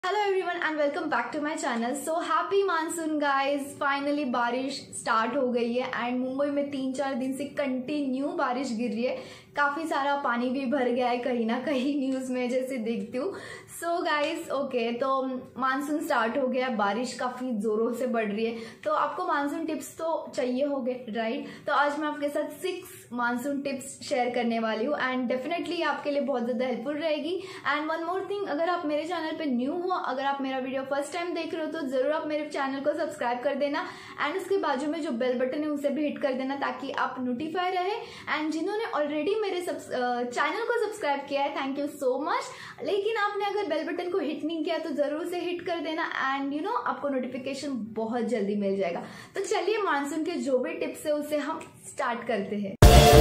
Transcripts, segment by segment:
Hello everyone and welcome back to my channel. So happy monsoon guys, finally बारिश start हो गई है and Mumbai में 3-4 दिन से कंटिन्यू बारिश गिर रही है। काफ़ी सारा पानी भी भर गया है कहीं ना कहीं न्यूज़ में जैसे देखती हूँ। सो गाइस ओके, तो मानसून स्टार्ट हो गया, बारिश काफ़ी ज़ोरों से बढ़ रही है, तो आपको मानसून टिप्स तो चाहिए होंगे राइट। तो आज मैं आपके साथ 6 मानसून टिप्स शेयर करने वाली हूँ एंड डेफिनेटली आपके लिए बहुत ज़्यादा हेल्पफुल रहेगी। एंड वन मोर थिंग, अगर आप मेरे चैनल पे न्यू हो, अगर आप मेरा वीडियो फर्स्ट टाइम देख रहे हो तो ज़रूर आप मेरे चैनल को सब्सक्राइब कर देना एंड उसके बाजू में जो बेल बटन है उसे भी हिट कर देना ताकि आप नोटिफाई रहे। एंड जिन्होंने ऑलरेडी मेरे चैनल को सब्सक्राइब किया है, थैंक यू सो मच। लेकिन आपने अगर बेल बटन को हिट नहीं किया तो ज़रूर से हिट कर देना एंड यू नो आपको नोटिफिकेशन बहुत जल्दी मिल जाएगा। तो चलिए मानसून के जो भी टिप्स है उसे हम स्टार्ट करते हैं।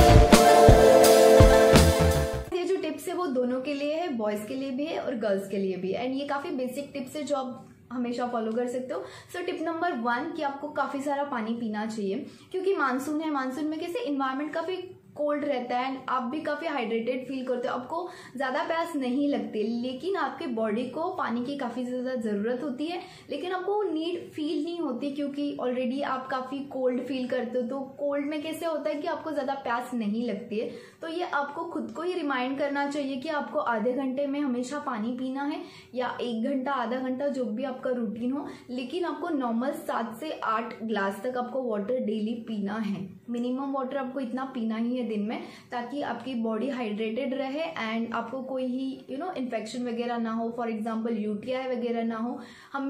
ये जो टिप्स है वो दोनों के लिए है, बॉयज़ के लिए भी है और गर्ल्स के लिए भी है एंड ये काफ़ी बेसिक टिप्स है जो आप हमेशा फॉलो कर सकते हो। सो टिप नंबर 1 कि आपको काफ़ी सारा पानी पीना चाहिए क्योंकि मानसून है। मानसून में कैसे इन्वायरमेंट काफ़ी कोल्ड रहता है एंड आप भी काफ़ी हाइड्रेटेड फील करते हो, आपको ज़्यादा प्यास नहीं लगती, लेकिन आपके बॉडी को पानी की काफ़ी ज़्यादा ज़रूरत होती है, लेकिन आपको नीड फील नहीं होती क्योंकि ऑलरेडी आप काफ़ी कोल्ड फील करते हो। तो कोल्ड में कैसे होता है कि आपको ज़्यादा प्यास नहीं लगती है, तो ये आपको खुद को ही रिमाइंड करना चाहिए कि आपको आधे घंटे में हमेशा पानी पीना है या 1 घंटा आधा घंटा जो भी आपका रूटीन हो, लेकिन आपको नॉर्मल 7 से 8 ग्लास तक आपको वाटर डेली पीना है। मिनिमम वाटर आपको इतना पीना ही है दिन में ताकि आपकी बॉडी हाइड्रेटेड रहे एंड आपको कोई ही इन्फेक्शन वगैरह ना हो, फॉर एग्जांपल यूटीआई वगैरह ना हो।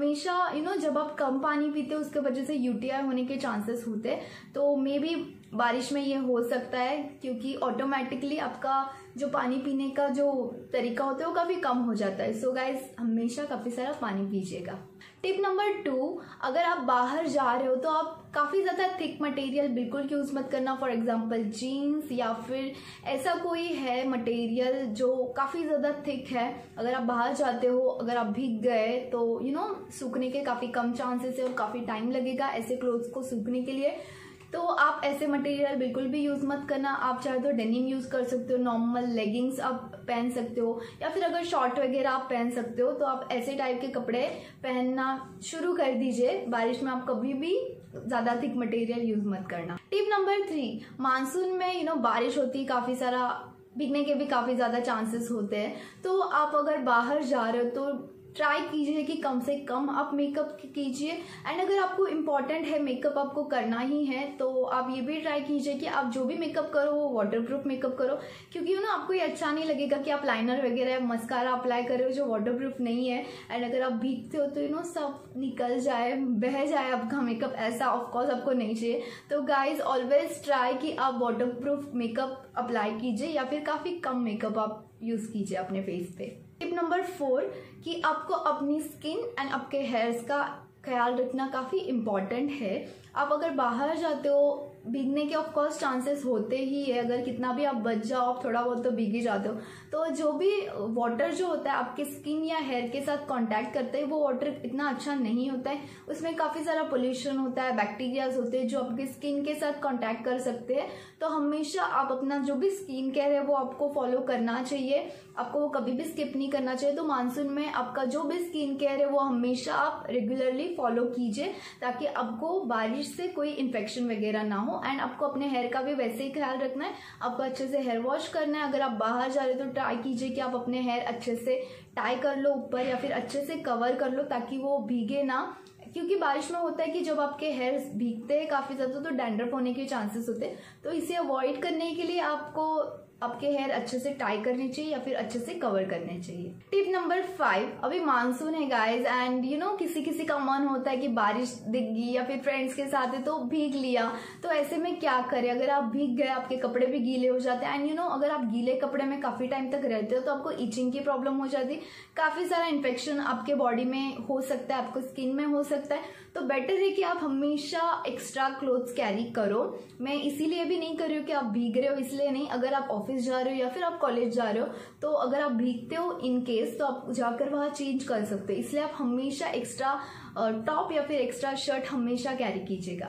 हमेशा जब आप कम पानी पीते हो उसके वजह से यूटीआई होने के चांसेस होते हैं, तो मे बी बारिश में ये हो सकता है क्योंकि ऑटोमेटिकली आपका जो पानी पीने का जो तरीका होता है वो काफ़ी कम हो जाता है। सो गाइस हमेशा काफ़ी सारा पानी पीजिएगा। टिप नंबर 2, अगर आप बाहर जा रहे हो तो आप काफ़ी ज़्यादा थिक मटेरियल बिल्कुल यूज़ मत करना, फॉर एग्जांपल जीन्स या फिर ऐसा कोई है मटेरियल जो काफ़ी ज़्यादा थिक है। अगर आप बाहर जाते हो, अगर आप भीग गए तो सूखने के काफ़ी कम चांसेस है और काफ़ी टाइम लगेगा ऐसे क्लोथ्स को सूखने के लिए, तो आप ऐसे मटेरियल बिल्कुल भी यूज़ मत करना। आप चाहे तो डेनिम यूज़ कर सकते हो, नॉर्मल लेगिंग्स आप पहन सकते हो या फिर अगर शॉर्ट वगैरह आप पहन सकते हो तो आप ऐसे टाइप के कपड़े पहनना शुरू कर दीजिए। बारिश में आप कभी भी ज़्यादा थिक मटेरियल यूज़ मत करना। टिप नंबर 3, मानसून में बारिश होती है, काफ़ी सारा भीगने के भी काफ़ी ज़्यादा चांसेस होते हैं, तो आप अगर बाहर जा रहे हो तो ट्राई कीजिए कि कम से कम आप मेकअप कीजिए एंड अगर आपको इम्पॉर्टेंट है मेकअप आपको करना ही है तो आप ये भी ट्राई कीजिए कि आप जो भी मेकअप करो वो वाटरप्रूफ मेकअप करो, क्योंकि आपको ये अच्छा नहीं लगेगा कि आप लाइनर वगैरह मस्कारा अप्लाई कर रहे हो जो वाटरप्रूफ नहीं है एंड अगर आप भीगते हो तो सब निकल जाए, बह जाए आपका मेकअप, ऐसा ऑफकोर्स आपको नहीं चाहिए। तो गाइज ऑलवेज ट्राई कि आप वाटरप्रूफ मेकअप अप्लाई कीजिए या फिर काफ़ी कम मेकअप आप यूज़ कीजिए अपने फेस पे। टिप नंबर 4 कि आपको अपनी स्किन एंड आपके हेयर्स का ख्याल रखना काफ़ी इम्पॉर्टेंट है। आप अगर बाहर जाते हो भीगने के ऑफकोर्स चांसेस होते ही है, अगर कितना भी आप बच जाओ आप थोड़ा बहुत तो भीग ही जाते हो, तो जो भी वाटर जो होता है आपके स्किन या हेयर के साथ कांटेक्ट करते हैं वो वाटर इतना अच्छा नहीं होता है, उसमें काफ़ी सारा पोल्यूशन होता है, बैक्टीरियाज होते हैं जो आपके स्किन के साथ कांटेक्ट कर सकते हैं। तो हमेशा आप अपना जो भी स्किन केयर है वो आपको फॉलो करना चाहिए, आपको वो कभी भी स्किप नहीं करना चाहिए। तो मानसून में आपका जो भी स्किन केयर है वो हमेशा आप रेगुलरली फॉलो कीजिए ताकि आपको बारिश से कोई इन्फेक्शन वगैरह ना हो एंड आपको अपने हेयर का भी वैसे ही ख्याल रखना है, आपको अच्छे से हेयर वॉश करना है। अगर आप बाहर जा रहे हो तो ट्राई कीजिए कि आप अपने हेयर अच्छे से टाई कर लो ऊपर या फिर अच्छे से कवर कर लो ताकि वो भीगे ना, क्योंकि बारिश में होता है कि जब आपके हेयर भीगते हैं काफ़ी ज़्यादा तो डैंड्रफ होने के चांसेस होते हैं, तो इसे अवॉइड करने के लिए आपको आपके हेयर अच्छे से टाई करने चाहिए या फिर अच्छे से कवर करने चाहिए। टिप नंबर 5, अभी मानसून है गाइज एंड किसी किसी का मन होता है कि बारिश दिख गई या फिर फ्रेंड्स के साथ है तो भीग लिया, तो ऐसे में क्या करें? अगर आप भीग गए आपके कपड़े भी गीले हो जाते हैं एंड अगर आप गीले कपड़े में काफ़ी टाइम तक रहते हो तो आपको इचिंग की प्रॉब्लम हो जाती है, काफ़ी सारा इन्फेक्शन आपके बॉडी में हो सकता है, आपको स्किन में हो सकता है। तो बेटर है कि आप हमेशा एक्स्ट्रा क्लोथ्स कैरी करो। मैं इसीलिए भी नहीं कर रही हूँ कि आप भीग रहे हो इसलिए नहीं, अगर आप ऑफिस जा रहे हो या फिर आप कॉलेज जा रहे हो तो अगर आप भीगते हो इन केस तो आप जाकर वहाँ चेंज कर सकते हो, इसलिए आप हमेशा एक्स्ट्रा टॉप या फिर एक्स्ट्रा शर्ट हमेशा कैरी कीजिएगा।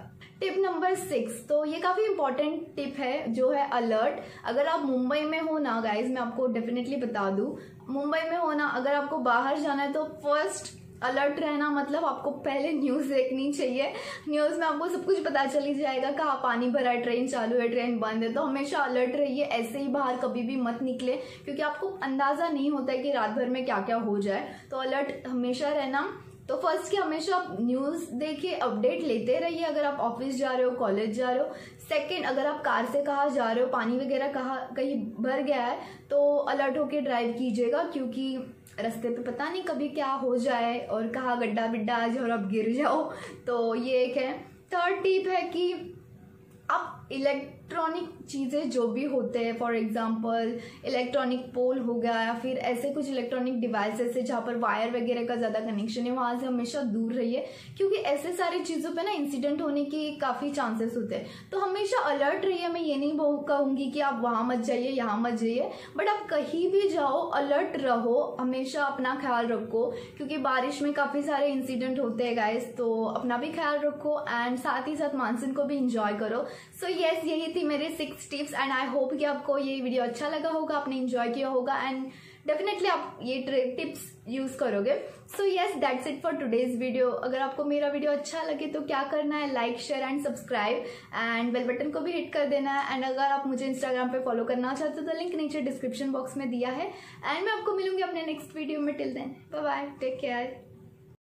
टिप नंबर 6, तो ये काफ़ी इंपॉर्टेंट टिप है जो है अलर्ट। अगर आप मुंबई में हो ना गाइज, मैं आपको डेफिनेटली बता दूं, मुंबई में हो ना, अगर आपको बाहर जाना है तो फर्स्ट अलर्ट रहना मतलब आपको पहले न्यूज़ देखनी चाहिए। न्यूज़ में आपको सब कुछ पता चल ही जाएगा, कहाँ पानी भरा है, ट्रेन चालू है, ट्रेन बंद है। तो हमेशा अलर्ट रहिए, ऐसे ही बाहर कभी भी मत निकले, क्योंकि आपको अंदाज़ा नहीं होता है कि रात भर में क्या क्या हो जाए। तो अलर्ट हमेशा रहना। तो फर्स्ट कि हमेशा आप न्यूज़ देखिए, अपडेट लेते रहिए अगर आप ऑफिस जा रहे हो, कॉलेज जा रहे हो। सेकंड, अगर आप कार से कहाँ जा रहे हो, पानी वगैरह कहीं भर गया है तो अलर्ट होके ड्राइव कीजिएगा, क्योंकि रास्ते पे पता नहीं कभी क्या हो जाए और कहाँ गड्ढा बिड्ढा आ जाए और आप गिर जाओ। तो ये एक है। थर्ड टिप है कि आप इलेक्ट्रॉनिक चीज़ें जो भी होते हैं, फॉर एग्जांपल इलेक्ट्रॉनिक पोल हो गया या फिर ऐसे कुछ इलेक्ट्रॉनिक डिवाइसेस है जहाँ पर वायर वगैरह का ज़्यादा कनेक्शन है, वहाँ से हमेशा दूर रहिए, क्योंकि ऐसे सारी चीज़ों पे ना इंसिडेंट होने की काफ़ी चांसेस होते हैं। तो हमेशा अलर्ट रहिए। मैं ये नहीं कहूँगी कि आप वहाँ मत जाइए, यहाँ मत जाइए, बट आप कहीं भी जाओ अलर्ट रहो, हमेशा अपना ख्याल रखो, क्योंकि बारिश में काफ़ी सारे इंसिडेंट होते हैं गाइस। तो अपना भी ख्याल रखो एंड साथ ही साथ मानसून को भी इंजॉय करो। सो यस, यही थी मेरे 6 टिप्स एंड आई होप कि आपको ये वीडियो अच्छा लगा होगा, आपने एंजॉय किया होगा एंड डेफिनेटली आप ये टिप्स यूज करोगे। So yes, that's it for today's video. अगर आपको मेरा वीडियो अच्छा लगे तो क्या करना है, like share and subscribe and bell button को भी हिट कर देना है। एंड अगर आप मुझे इंस्टाग्राम पे फॉलो करना चाहते हो तो लिंक नीचे डिस्क्रिप्शन बॉक्स में दिया है। एंड मैं आपको मिलूंगी अपने नेक्स्ट वीडियो में। Till then bye bye, take care.